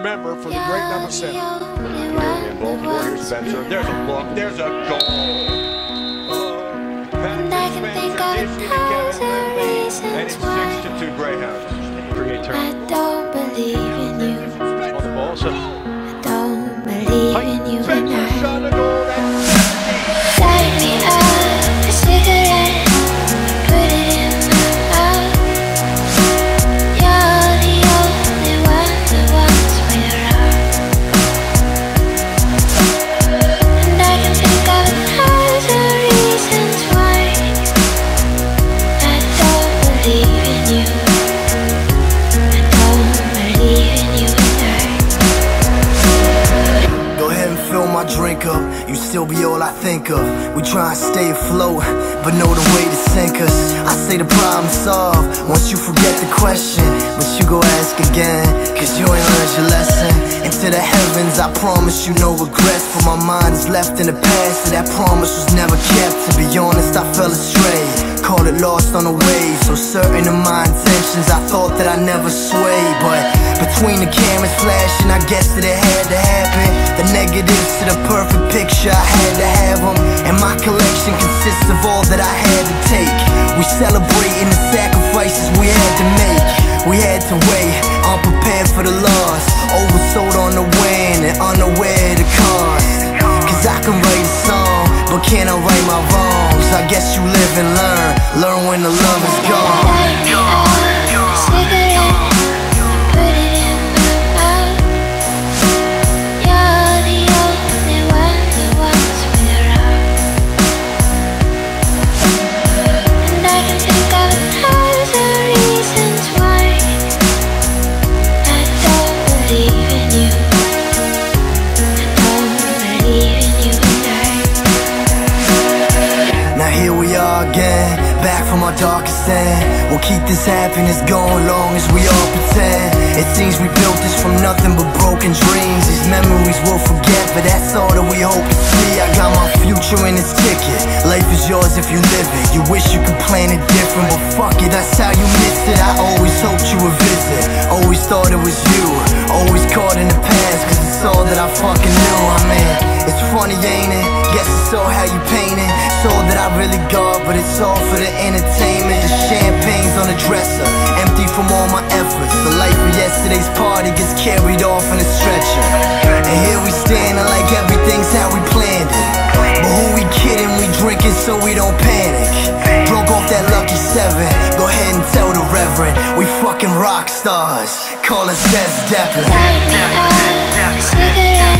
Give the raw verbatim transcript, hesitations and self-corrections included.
remember for the great number seven. In Baltimore, here's Spencer. There's a look, there's a goal. Oh, Patrick Spencer dishing to Kevin Lindley, and it's six to two Greyhounds. Create turn. I don't believe in you. On the ball, so I don't believe in you. Spencer shot a goal. That's Light me up a cigarette, put it in my mouth. You're the only one that wants me around, and I can think of a thousand reasons why I don't believe in you. I don't believe in you tonight. Go ahead and fill my drink up. You still be all I think of. We try and stay afloat, but know the way to sink us. I say the problem solved once you forget the question, but you go ask again, cause you ain't learned your lesson. Into the heavens, I promise you no regrets, for my mind is left in the past, so that promise was never kept. To be honest, I fell astray, called it lost on the way. So certain of my intentions, I thought that I never sway, but between the cameras flashing, I guess that it had to happen. The negatives to the perfect picture, I had to have them, and my collection consists of all that I had to take. We celebrating the sacrifices we had to make. We had to wait, unprepared for the loss, oversold on the win and unaware of the cost. Cause I can write a song, but can I right my wrongs? I guess you live and learn, learn when the love is gone. Light me up a cigarette, put it in my mouth. You're the only one that wants me around, and I can think of a thousand reasons why I don't believe in you. I don't believe in you tonight. Now here we are again, back from our darkest end. We'll keep this happiness going long as we all pretend. It seems we built this from nothing but broken dreams. These memories we'll forget, but that's all that we hope to see. I got my future in its ticket. Life is yours if you live it. You wish you could plan it different, but fuck it, that's how you miss it. I always hoped you would visit, always thought it was you. Always caught in the past, cause it's all that I fucking knew. I mean, it's funny, ain't it? Guess it's all how you paint it. It's all that I really got, but it's all for the entertainment. The champagne's on the dresser, empty from all my efforts. The life of yesterday's party gets carried off in a stretcher, and here we standing like everything's how we planned it. But who we kidding? We drinking so we don't panic. Broke off that lucky seven. Go ahead and tell the reverend we fucking rock stars. Call us Des Zeppelin. Light me up a cigarette.